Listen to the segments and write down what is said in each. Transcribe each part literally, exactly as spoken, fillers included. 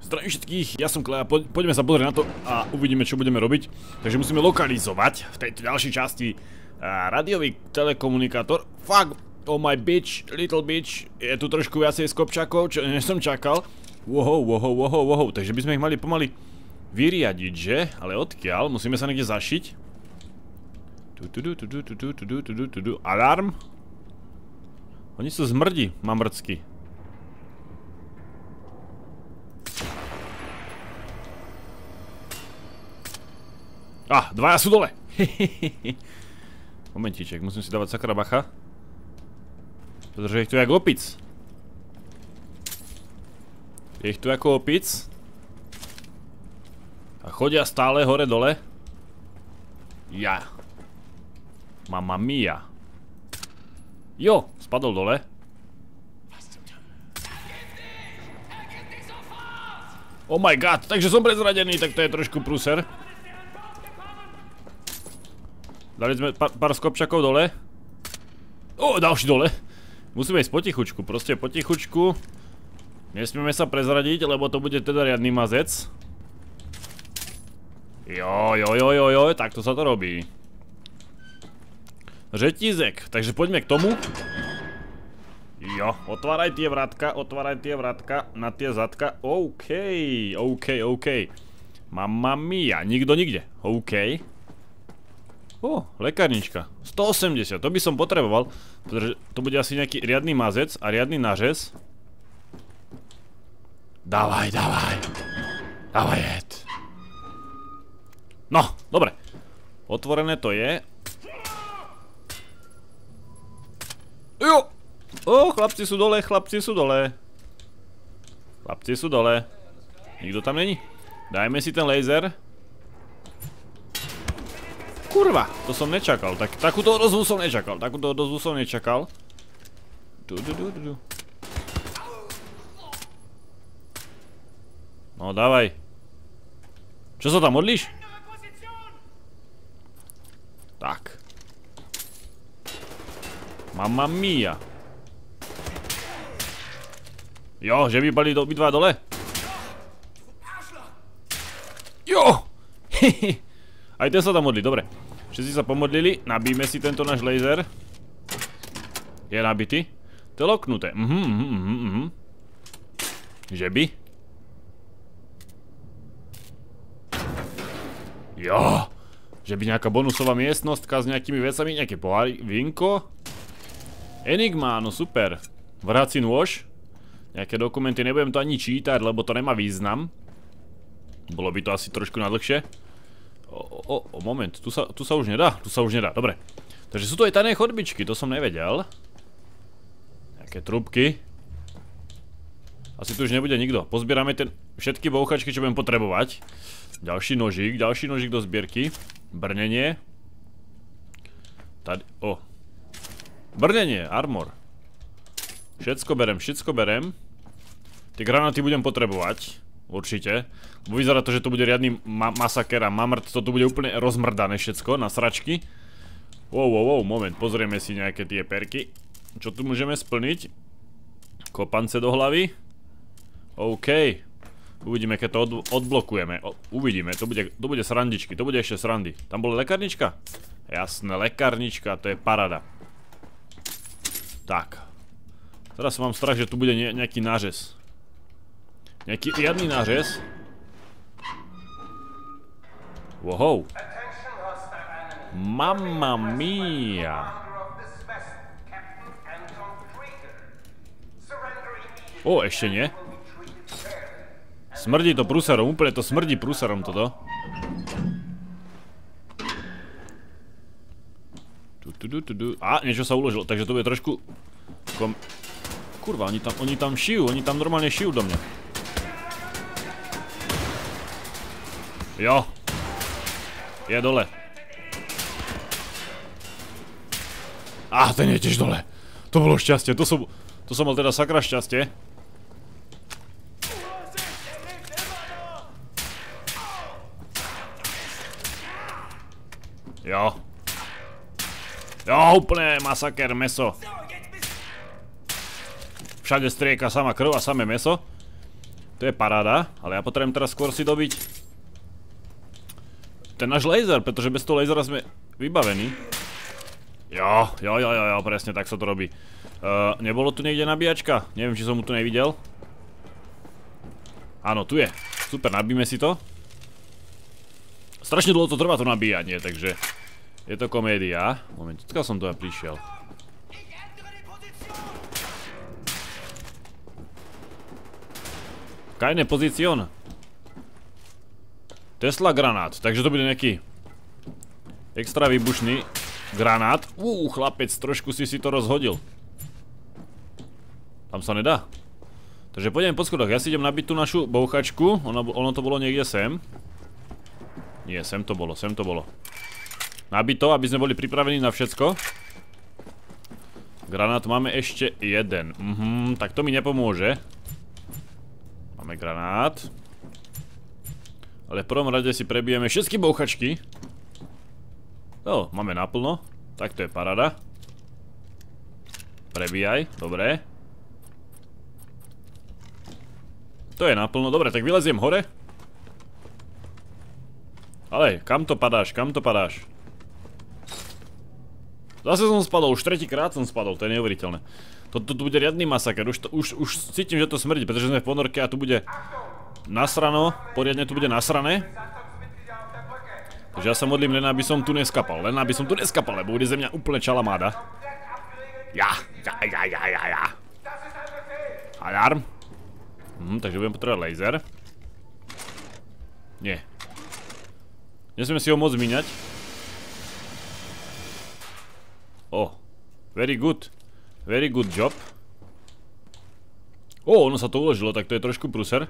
Zdravím všetkých, ja som Klea, po, poďme sa pozrieť na to a uvidíme, čo budeme robiť. Takže musíme lokalizovať v tejto ďalšej časti uh, radiový telekomunikátor. Fuck, oh my bitch, little bitch. Je tu trošku viacej skopčakov, čo než som čakal. Wow, wow, wow, wow, takže by sme ich mali pomaly vyriadiť, že? Ale odkiaľ? Musíme sa niekde zašiť. Alarm? Oni sú zmrdi, mamrcky. Ah, dvaja sú dole. Momentíček, musím si dávať sakra bacha. Pretože ich tu jak opic. Je ich tu ako opic. A chodia stále hore dole. Ja. Mamma mia. Jo, spadol dole. Oh my god, takže som prezradený, tak to je trošku prúser. Dali sme pár, pár skopčakov dole. O, ďalší dole. Musíme ísť potichučku, proste potichučku. Nesmieme sa prezradiť, lebo to bude teda riadny mazec. Jo, jo, jo, jo, jo, takto sa to robí. Žetízek, takže poďme k tomu. Jo, otváraj tie vrátka, otváraj tie vrátka na tie zadka. OK, OK, OK. Mamma mia, nikto nikde. OK. Ó, lekárnička. sto osemdesiat, to by som potreboval, pretože to bude asi nejaký riadny mazec a riadny nářez. Dávaj, dávaj. Dávaj, jed. No, dobre. Otvorené to je. Jo! Ó, chlapci sú dole, chlapci sú dole. Chlapci sú dole. Nikto tam není? Dajme si ten laser. Kurva, to som nečakal, tak, takúto odozvu som nečakal, takúto odozvu som nečakal. Du, du, du, du. No, dávaj. Čo sa tam modlíš? Tak. Mamma mia. Jo, že vypali obidva dole? Jo! Hehe. Aj ten sa tam modlí, dobre. Všetci sa pomodlili, nabijme si tento náš laser. Je nabitý. To je loknuté. Mhm, mhm, mhm, mhm. Že by? Jo. Že by nejaká bonusová miestnostka s nejakými vecami, nejaké pohári, vinko. Enigma, no super. Vrací nôž. Nejaké dokumenty, nebudem to ani čítať, lebo to nemá význam. Bolo by to asi trošku nadlhšie. O, o, o, moment, tu sa, tu sa už nedá, tu sa už nedá, dobre. Takže sú to aj tajné chodbičky, to som nevedel. Nejaké trúbky. Asi tu už nebude nikto. Pozbierame ten, všetky bouchačky, čo budem potrebovať. Ďalší nožík, ďalší nožík do zbierky. Brnenie. Tady, o. Brnenie, armor. Všetko berem, všetko berem. Tie granáty budem potrebovať. Určite. Bo vyzerá to, že to bude riadny ma masaker a mamrt. To tu bude úplne rozmrdané všetko na sračky. Wow, wow, wow, moment. Pozrieme si nejaké tie perky. Čo tu môžeme splniť? Kopance do hlavy. OK. Uvidíme, keď to od odblokujeme. O, uvidíme, to bude, to bude srandičky. To bude ešte srandy. Tam bola lekárnička? Jasné, lekárnička, to je parada. Tak. Teraz mám strach, že tu bude ne nejaký nářez. Nejaký riadny nářez. Wow. Mamma mia. O, ešte nie. Smrdí to prúserom, úplne to smrdí prúserom toto. A, niečo sa uložilo, takže to bude trošku... Kom... Kurva, oni tam, oni tam šijú, oni tam normálne šijú do mňa. Jo. Je dole. Á, ten je tiež dole. To bolo šťastie, to som, to som mal teda sakra šťastie. Jo. Jo, úplne masaker, meso. Všade strieka sama krv a samé meso. To je paráda, ale ja potrebujem teraz skôr si dobiť ten náš laser, pretože bez toho lasera sme vybavení. Jo, jo, jo, jo, jo, presne tak sa to robí. Uh, nebolo tu niekde nabíjačka? Neviem, či som mu tu nevidel. Áno, tu je. Super, nabíme si to. Strašne dlho to trvá to nabíjanie, takže je to komédia. Moment, odkiaľ som tu ja prišiel? Kajné pozícion. Tesla granát, takže to bude nejaký extra výbušný granát. Uuu, chlapec, trošku si si to rozhodil. Tam sa nedá. Takže pôjdeme po schodoch, ja si idem nabiť tú našu bouchačku. Ono, ono to bolo niekde sem. Nie, sem to bolo, sem to bolo. Nabiť to, aby sme boli pripravení na všetko. Granát máme ešte jeden. Mhm, tak to mi nepomôže. Máme granát. Ale v prvom rade si prebijeme všetky bouchačky. No, máme naplno. Tak to je paráda. Prebíjaj, dobre. To je naplno, dobre, tak vyleziem hore. Ale, kam to padáš, kam to padáš? Zase som spadol, už tretíkrát som spadol, to je neuveriteľné. Toto tu bude riadny masaker, už, to, už, už cítim, že to smrdí, pretože sme v ponorke a tu bude nasrano, poriadne tu bude nasrané. Takže ja sa modlím len, aby som tu neskapal, len aby som tu neskapal, lebo bude ze mňa úplne čalamáda. Ja, ja, ja, ja, ja, ja. Alarm. Hm, takže budem potrebovať laser. Nie. Nesmieme si ho môcť míňať. Oh, very good. Very good job. O, ono sa to uložilo, tak to je trošku pruser.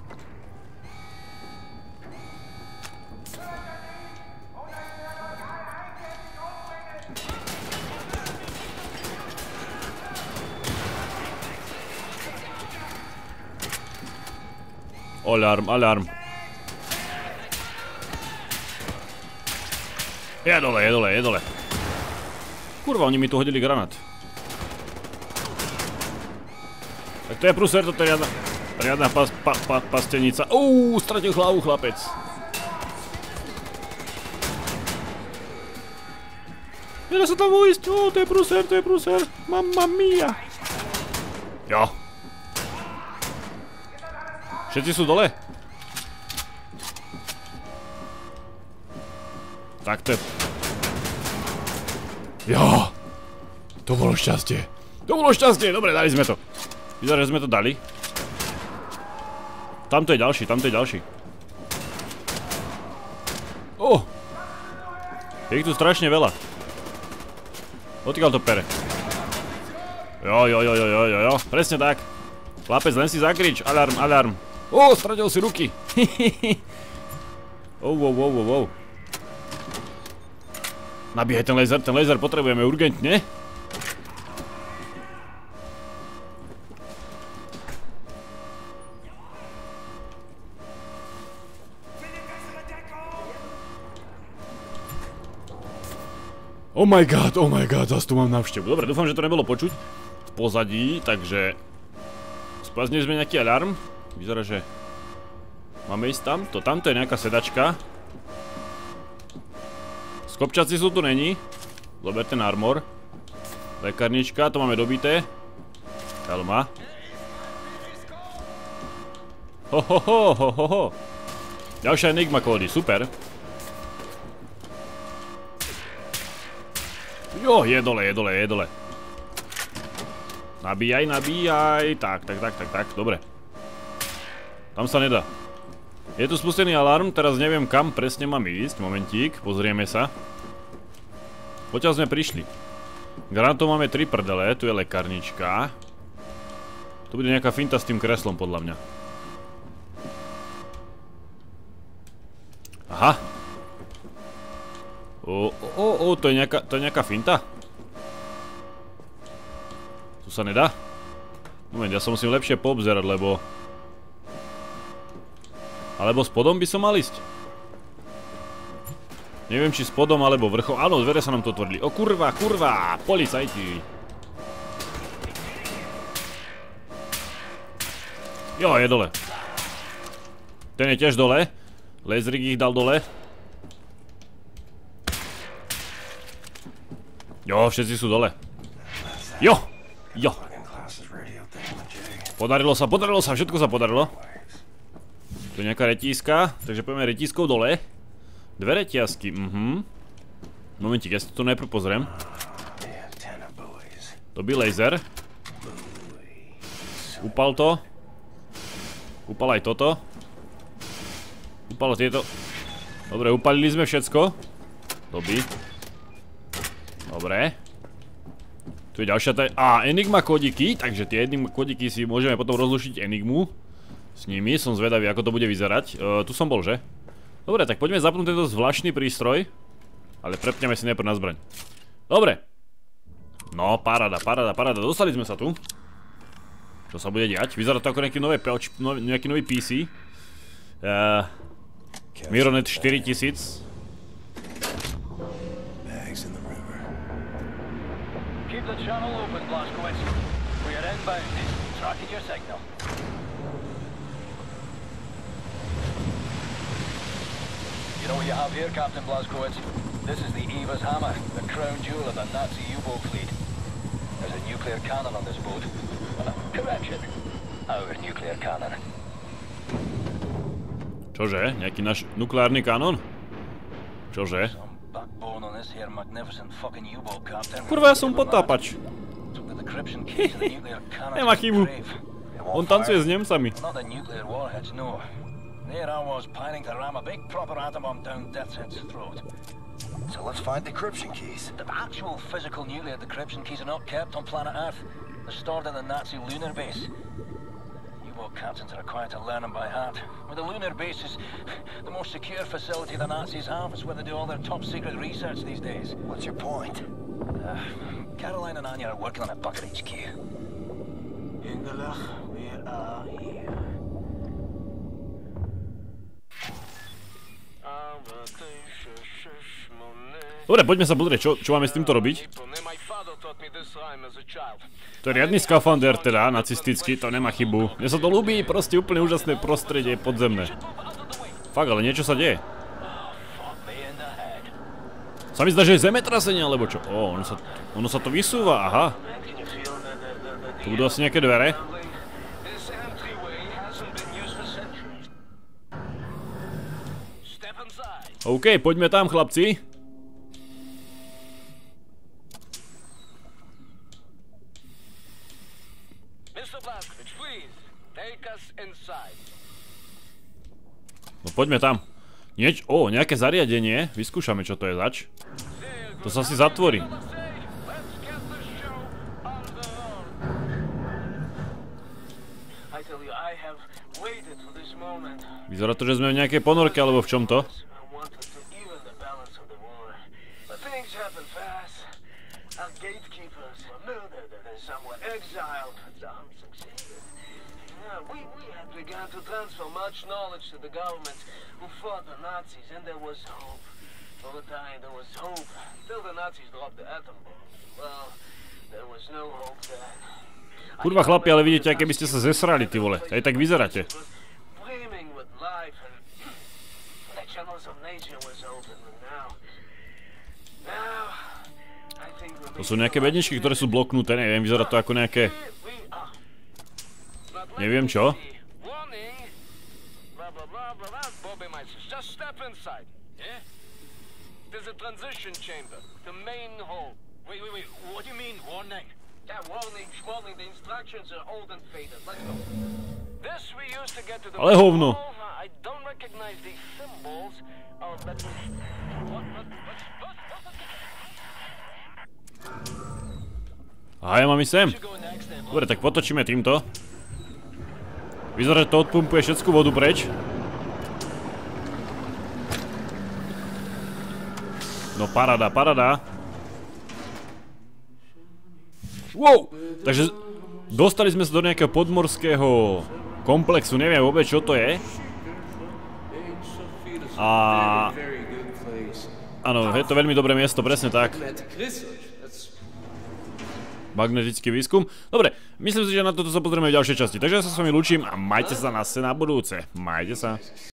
Alarm, alarm. Je dole, je dole, je dole. Kurva, oni mi tu hodili granát. Tak to je pruser, toto je riadna, riadna pas, pa, pa, pastenica. Uuu, stratil hlavu chlapec. Nedá sa tam uísť, o, to je pruser, to je pruser. Mamma mia. Jo. Všetci sú dole? Tak to je... Jo! To bolo šťastie. To bolo šťastie, dobre, dali sme to. Vyzerá, že sme to dali. Tamto je ďalší, tamto je ďalší. Oh! Je ich tu strašne veľa. Odkiaľ to pere? Jo, jo, jo, jo, jo, jo, jo, presne tak. Chlapec, len si zakrič, alarm, alarm. Ó, stratil si ruky. Oh, wow, wow, wow, wow. Nabíhaj ten laser, ten laser potrebujeme urgentne. Oh my god, oh my god, zase tu mám návštevu. Dobre, dúfam, že to nebolo počuť v pozadí, takže... Spaznili sme nejaký alarm. Vyzerá, že máme ísť tamto. Tamto je nejaká sedačka. Skopčaci sú tu není. Zober ten armor. Lekárnička, to máme dobité. Helma. Hohoho, hohoho. Ďalšia enigma kódy, super. Jo, je dole, je dole, je dole. Nabíjaj, nabíjaj. Tak, tak, tak, tak, tak, dobre. Tam sa nedá. Je tu spustený alarm, teraz neviem kam presne mám ísť. Momentík, pozrieme sa. Poďaľ sme prišli. Granátov máme tri prdele, tu je lekárnička. Tu bude nejaká finta s tým kreslom podľa mňa. Aha. O, o, o, to je nejaká, to je nejaká finta? Tu sa nedá? Moment, ja sa musím lepšie poobzerať, lebo... Alebo spodom by som mal ísť? Neviem, či spodom alebo vrchom. Áno, dvere sa nám to otvrdili. O kurva, kurva, policajti. Jo, je dole. Ten je tiež dole. Laserik ich dal dole. Jo, všetci sú dole. Jo! Jo! Podarilo sa, podarilo sa, všetko sa podarilo. Tu je nejaká retíska, takže poďme retískou dole. Dve reťazky, mhm. Momentík, ja si to najprv pozriem. To by laser. Upal to. Upal aj toto. Upal tieto. Dobre, upalili sme všetko. Doby. Dobre. Tu je ďalšia taj... Á, Enigma kódiky, takže tie Enigma kódiky si môžeme potom rozlušiť Enigmu. S nimi, som zvedavý, ako to bude vyzerať. Uh, tu som bol, že? Dobre, tak poďme zapnúť tento zvláštny prístroj. Ale prepneme si najprv na zbraň. Dobre. No, paráda, paráda, paráda. Dostali sme sa tu. Čo sa bude diať? Vyzerá to ako nejaký, nové, nejaký nový pé cé. Uh, Mironet štyritisíc. Keep the channel open, Blazkowicz. We are inbound. Tracking your signal. You know what you have here, Captain Blazkowicz? This is the Eva's Hammer, the crown jewel of the Nazi U-boat fleet. There's a nuclear cannon on this boat. Uh, correction. Our nuclear cannon. Čože? Nejaký náš nukleárny kanón? Čože? Kurva, ja som potápač. Nemá chybu. On tancuje s Nemcami. So let's find decryption keys. The actual physical nuclear decryption keys are not kept on planet Earth. They're stored in the Nazi lunar base. U-boat captains are required to learn them by heart. Well, the lunar base is the most secure facility the Nazis have. It's where they do all their top secret research these days. What's your point? Uh, Caroline and Anya are working on a bucket H Q. Engelach, we are here. Dobre, poďme sa pozrieť, čo, čo máme s týmto robiť. To je riadny skafander teda, nacistický, to nemá chybu. Mne sa to ľúbi, proste úplne úžasné prostredie podzemné. Fakt, ale niečo sa deje. Sa mi zdá, že je zemetrasenie, alebo čo? Ó, ono sa, ono sa to vysúva, aha. Tu budú asi nejaké dvere. OK, poďme tam, chlapci. No poďme tam. Nieč... Ó, nejaké zariadenie. Vyskúšame, čo to je zač. To sa si zatvorí. Vyzerá to, že sme v nejakej ponorke, alebo v čom to? To transfer much knowledge to the government who fought the Nazis, and there was hope. All the time there was hope, till the Nazis dropped the atom bomb. Well, there was no hope then. Kurva chlapi, ale vidíte, aké by ste sa zesrali, ty vole. Aj tak vyzeráte. To sú nejaké bedničky, ktoré sú bloknuté, neviem, vyzerá to ako nejaké... Neviem čo. Just step inside, yeah? There's a transition chamber, the main hall. Wait, wait, wait, what do you mean, warning? Yeah, warning, warning, the instructions are old and faded, let's go. This we used to get to the... Ale hovno. I don't recognize these symbols. Oh, let me... What, what, what, what, what? A ja mám ísť sem. Dobre, tak potočíme týmto. Vyzerá, že to odpumpuje všetku vodu preč. No parada, parada. Wow! Takže dostali sme sa do nejakého podmorského komplexu, neviem vôbec čo to je. A... Áno, je to veľmi dobré miesto, presne tak. Magnetický výskum. Dobre, myslím si, že na toto sa pozrieme v ďalšej časti. Takže ja sa s vami lúčim a majte sa na budúce. Majte sa.